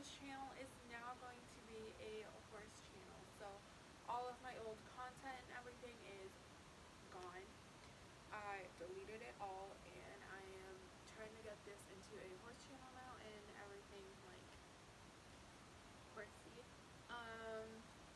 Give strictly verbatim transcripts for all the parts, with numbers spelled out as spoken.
this channel is now going to be a horse channel. So all of my old content and everything is gone. I deleted it all and I am trying to get this into a horse channel now and everything like horsey. Um,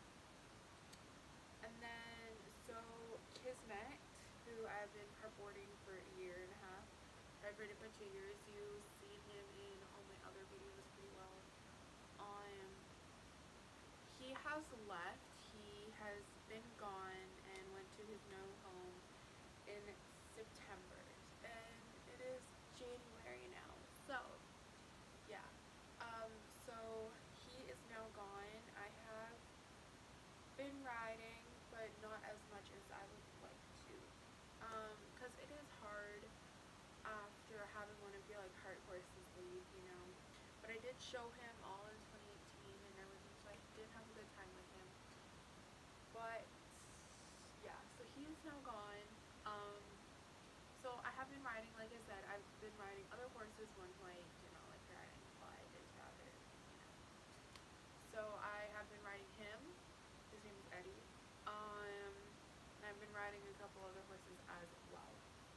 and then so Kismet, who I've been prepboarding for a year and a half, I've ridden for two years. You've seen him in all my other videos pretty well. Um, he has left. He has been gone and went to his new home in September, and it is January now. So yeah, um, so he is now gone. I have been riding, but not as much as I would like to, um, because it is hard after having one of your like heart horses leave, you know. But I did show him all in twenty eighteen and everything, so I did have a good time with him. But yeah, so he is now gone. Um, so I have been riding, like I said, I've been riding other horses one white, you know, like riding Clyde, his rabbit, you know. So I have been riding him. His name is Eddie. Um, and I've been riding a couple other horses as well.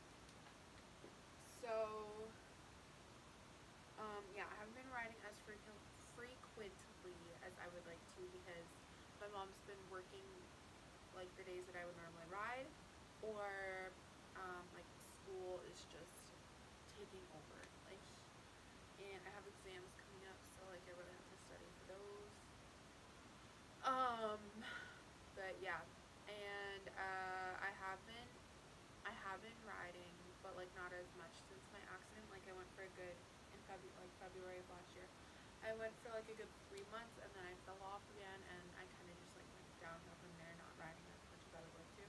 So, um, yeah, I haven't been riding as frequent, frequently as I would like to because my mom's been working like the days that I would normally ride, or um, like school is just taking over. Like, and I have exams coming up, so like I really have to study for those. Um, but yeah, and uh, I have been, I have been riding, but like not as much since my accident. Like I went for a good, in February, like February of last year, I went for like a good three months and then I fell off again, and I kind of just like went downhill from there, not riding as much as I would like to.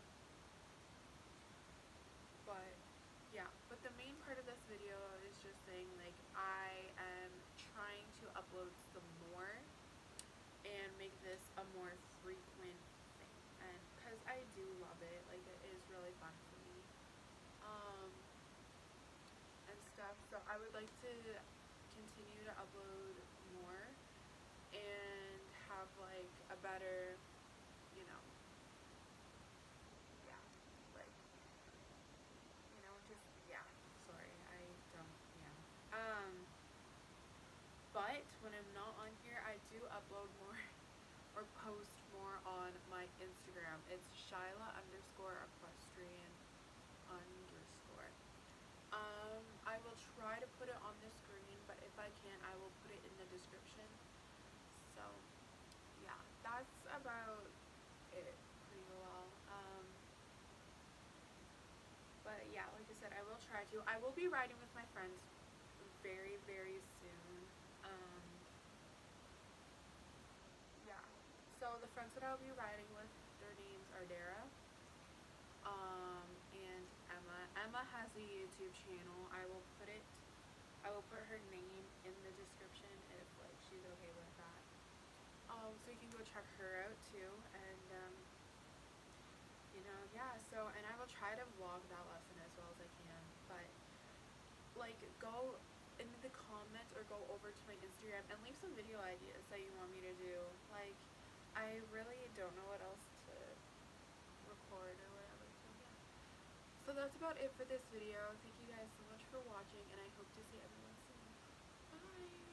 But yeah, but the main part of this video is just saying like I am trying to upload some more and make this a more frequent thing, and because I do love it, like it is really fun for me, um and stuff. So I would like to continue to upload more and have like a better, you know, yeah, like, you know, just, yeah, sorry, I don't, yeah, um but when I'm not on here, I do upload more or post more on my Instagram. It's Shyla underscore equestrian underscore. Um, I will try to put it on the screen, but if I can't, I will put it in the description. So, yeah, that's about it pretty well. Um, but yeah, like I said, I will try to. I will be riding with my friends very, very soon. Um, yeah. So the friends that I'll be riding with, their names are Dara, um, and Emma. Emma has a YouTube channel. I will put it, I will put her name in the description if like she's okay with that. Um, so you can go check her out too, and um, you know, yeah. So, and I will try to vlog that lesson as well as I can. But like, go into the comments or go over to my Instagram and leave some video ideas that you want me to do. Like, I really don't know what else to record or whatever. So yeah. So that's about it for this video. Thank you guys so much for watching, and I hope to see everyone soon. Bye!